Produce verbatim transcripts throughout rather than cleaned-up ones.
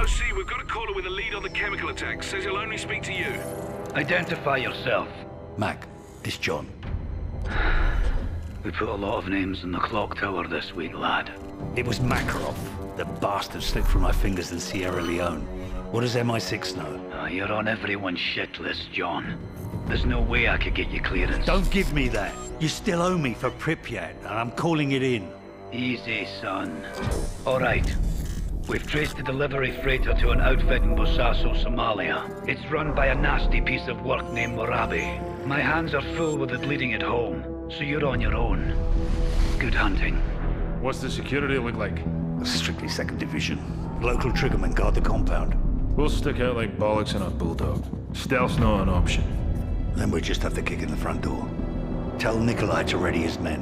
O C, we've got a caller with a lead on the chemical attack. Says he'll only speak to you. Identify yourself. Mac, it's John. We put a lot of names in the clock tower this week, lad. It was Makarov. The bastard slipped through my fingers in Sierra Leone. What does M I six know? Oh, you're on everyone's shit list, John. There's no way I could get you clearance. Don't give me that. You still owe me for Pripyat, and I'm calling it in. Easy, son. All right. We've traced the delivery freighter to an outfit in Bosaso, Somalia. It's run by a nasty piece of work named Morabi. My hands are full with it leading it home, so you're on your own. Good hunting. What's the security look like? Strictly second division. Local triggermen guard the compound. We'll stick out like bollocks in a bulldog. Stealth's not an option. Then we just have to kick in the front door. Tell Nikolai to ready his men.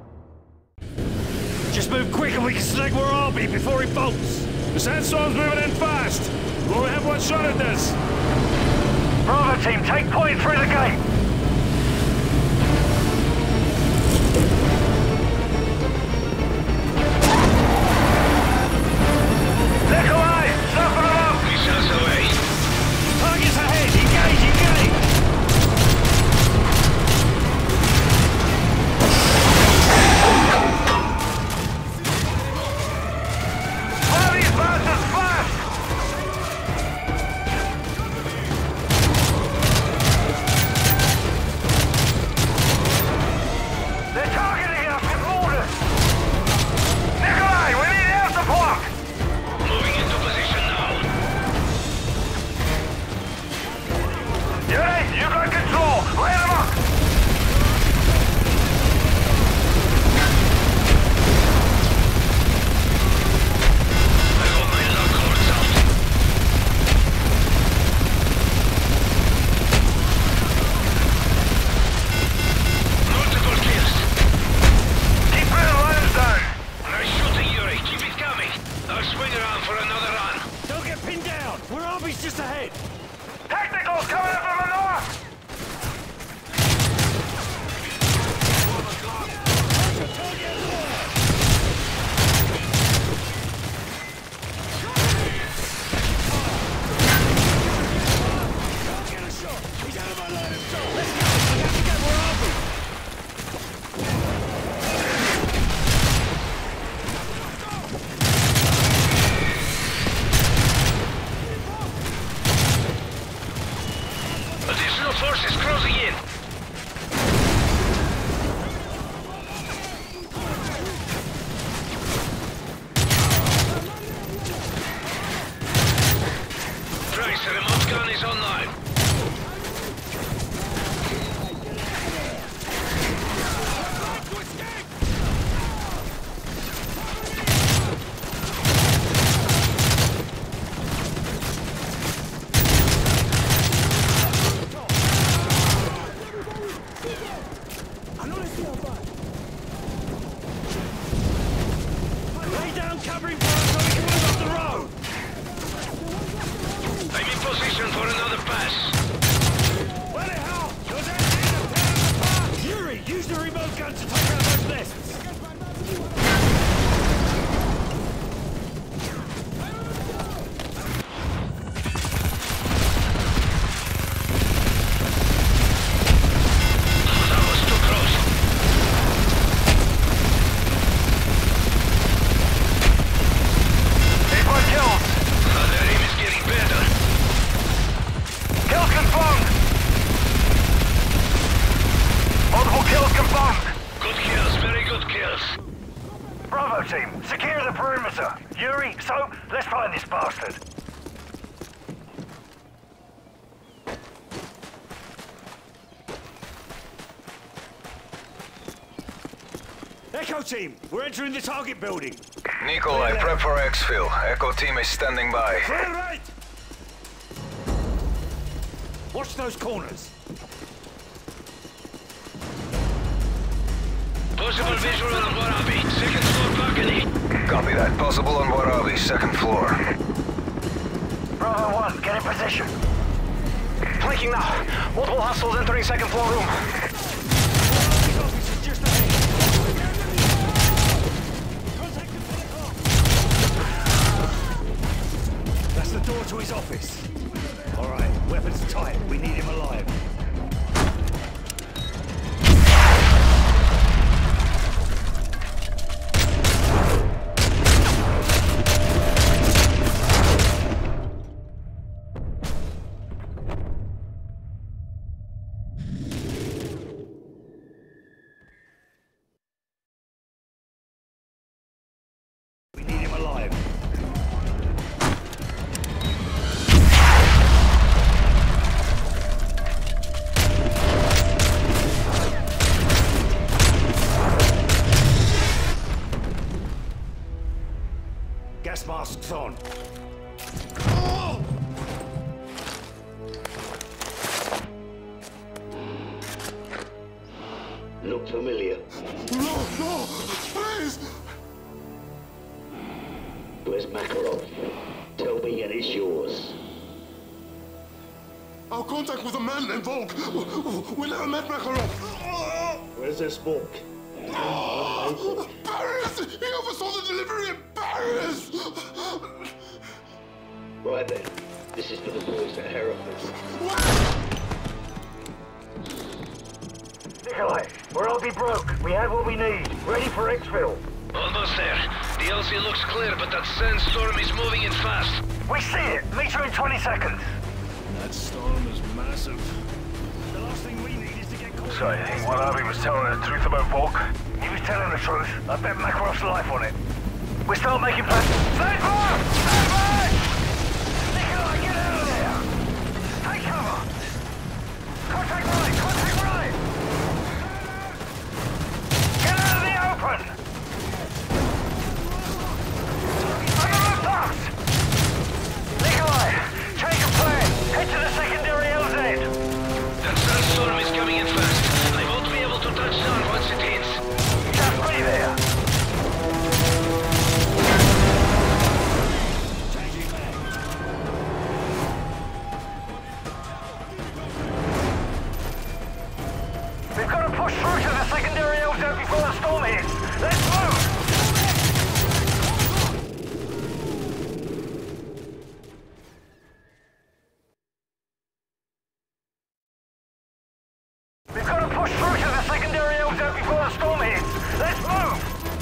Just move quick and we can select where I'll be before he bolts. The sandstorm's moving in fast. We only have one shot at this. Bravo team, take point through the gate. Nikolai, soften them up. Missiles away. Targets ahead, engage, engage. Fire these bastards fast. They're targeting us with mortars. Nikolai, we need air support. Moving into position now. Yuri, you got control. Light them up. I got my lock cords out. Multiple kills. Keep bringing lines down. Nice shooting, Yuri. Keep it coming. I'll swing around for another run. Don't get pinned down. We're armies just ahead. Tacticals coming up from the north. Additional forces closing in. Trace, the remote gun is online. Lay down covering for us so we can move up the road. I'm in position for another pass. Where the hell? Those enemies are tearing us apart. Yuri, use the remote gun to take out those nests. That was too close. They've got kills. Uh, their aim is getting better. Kills confirmed. Multiple kills confirmed. Good kills, very good kills. Bravo team, secure the perimeter. Yuri, so let's find this bastard. Echo team, we're entering the target building. Nikolai, prep for exfil. Echo team is standing by. Clear right. Watch those corners. Possible visual on Warabi. Second floor balcony. Copy that. Possible on Warabi, second floor. Bravo one, get in position. Flanking now. Multiple hostiles entering second floor room. Officers just ahead. That's the Look familiar. No, no, please! Where's Makarov? Tell me and it's yours. Our contact with the man in Volk. We never met Makarov. Where's their smoke? Paris! He oversaw the delivery in Paris! Right then. This is for the boys at Hereford. Nikolai, we're all be broke. We have what we need. Ready for exfil. Almost there. The L C looks clear, but that sandstorm is moving in fast. We see it. Meet you in twenty seconds. That storm is massive. The last thing we need is to get caught. So you think Warabi was telling the truth about Volk? He was telling the truth. I bet Makarov's life on it. We start making plans. Stand fire! Stand back! Nikolai, get out of there! Take cover! Contact right! Contact right! Get out of the open! On the rooftops! Nikolai, change of plan. Head to the secondary L Z. That sandstorm is coming in fast. I won't be able to touch down once it hits. Just be there. We've got to push through to the secondary L Z before the storm hits. Let's move! We've got to push through to the secondary L Z before the storm hits. Let's move!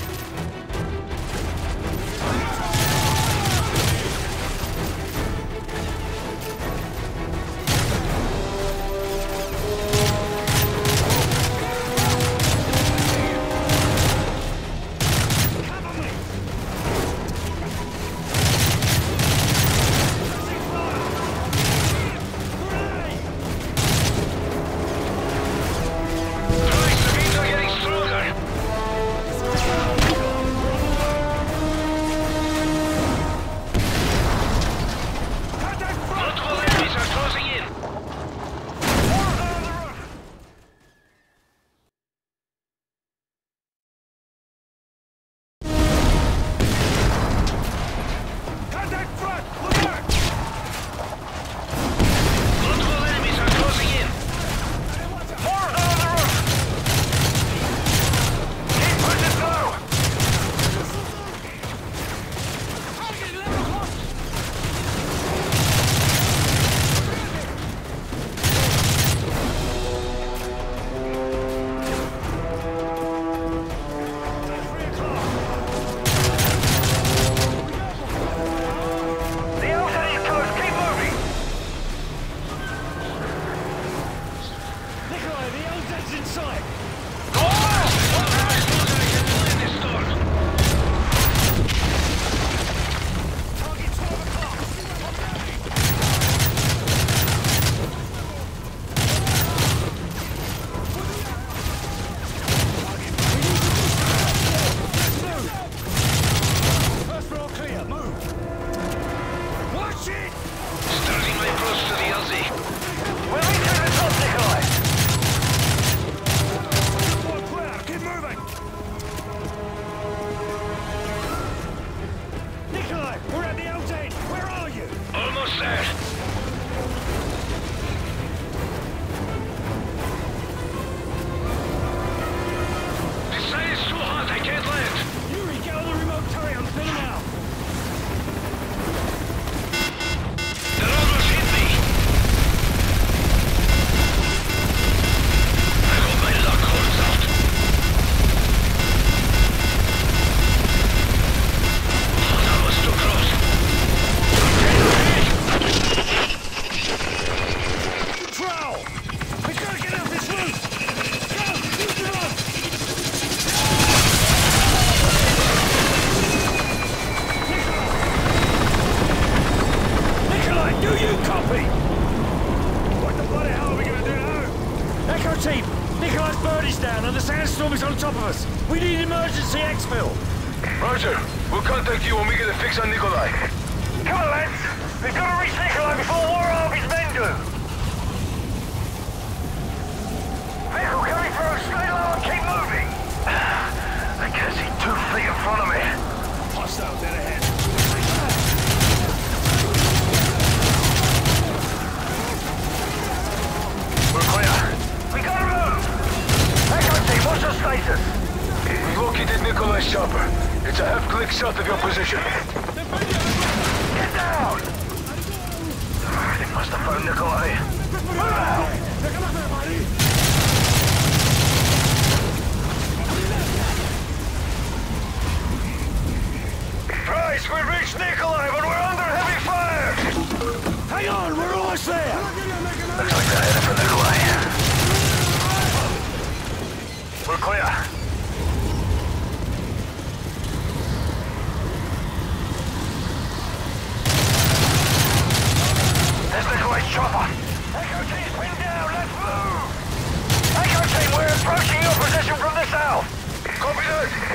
We need emergency exfil! Roger. We'll contact you when we get a fix on Nikolai. Come on, lads! We've got to reach Nikolai before War Arby's men do! Vehicle coming through! Stay low and keep located Nikolai's chopper. It's a half-click south of your position. Get down! They must have found Nikolai. Move out! Christ, we've reached Nikolai, but we're under heavy fire! Hang on, we're almost there! Looks like they're headed for Nikolai. We're clear. There's Nikolai's chopper. Echo team's pinned down, let's move! Echo team, we're approaching your position from the south. Copy that.